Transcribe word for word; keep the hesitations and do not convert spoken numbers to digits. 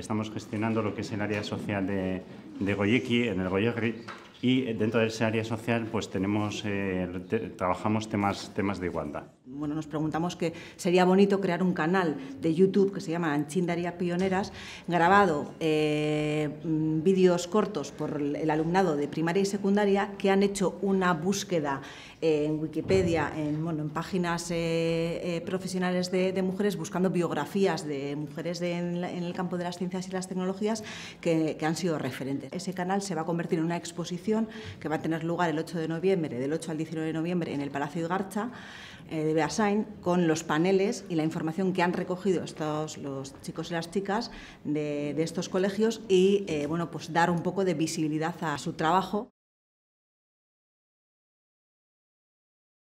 estamos gestionando lo que es el área social de, de Goyeki, en el Goierri, y dentro de ese área social pues tenemos, eh, te, trabajamos temas, temas de igualdad. Bueno, nos preguntamos que sería bonito crear un canal de YouTube que se llama Aintzindaria Pioneras, grabado eh, vídeos cortos por el alumnado de primaria y secundaria que han hecho una búsqueda eh, en Wikipedia, en, bueno, en páginas eh, eh, profesionales de, de mujeres, buscando biografías de mujeres de, en, la, en el campo de las ciencias y las tecnologías que, que han sido referentes. Ese canal se va a convertir en una exposición que va a tener lugar el ocho de noviembre, del ocho al diecinueve de noviembre, en el Palacio Igartza eh, de Beasain, con los paneles y la información que han recogido estos, los chicos y las chicas de, de estos colegios y eh, bueno, pues dar un poco de visibilidad a su trabajo.